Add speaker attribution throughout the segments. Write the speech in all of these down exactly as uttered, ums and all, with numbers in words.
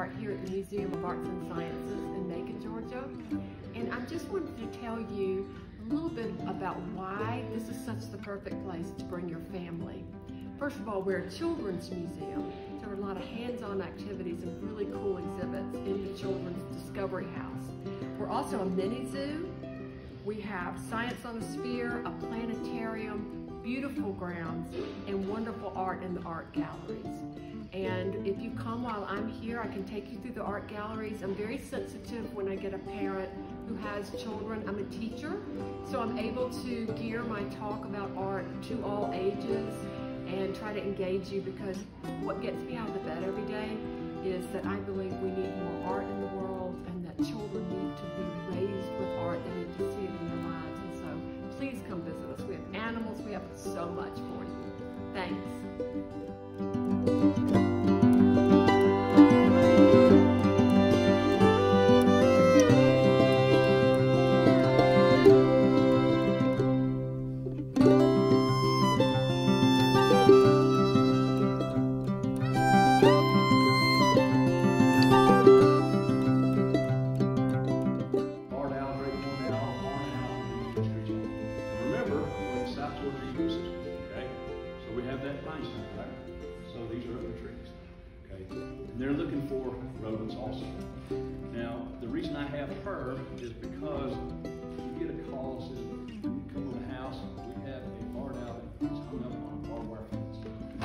Speaker 1: art here at the Museum of Arts and Sciences in Macon, Georgia. And I just wanted to tell you a little bit about why this is such the perfect place to bring your family. First of all, we're a children's museum. There are a lot of hands-on activities and really cool exhibits in the Children's Discovery House. We're also a mini zoo. We have science on a sphere, a planetarium, beautiful grounds, and wonderful art in the art galleries. And if you come while I'm here, I can take you through the art galleries. I'm very sensitive when I get a parent who has children. I'm a teacher, so I'm able to gear my talk about art to all ages and try to engage you, because what gets me out of the bed every day is that I believe we need more art in the world, and that children need to be raised with art. They need to see it in their lives. And so please come visit us. We have animals. We have so much for you. Thanks.
Speaker 2: And they're looking for rodents also. Now, the reason I have her is because we get a call that says, when you come to the house, we have a barred owl that's hung up on a barbed wire fence.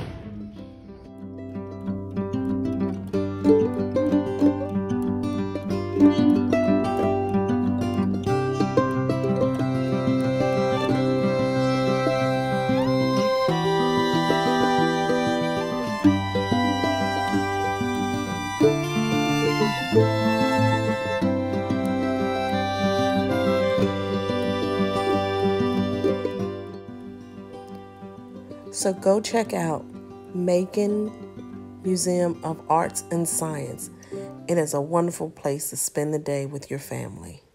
Speaker 3: So go check out Macon Museum of Arts and Science. It is a wonderful place to spend the day with your family.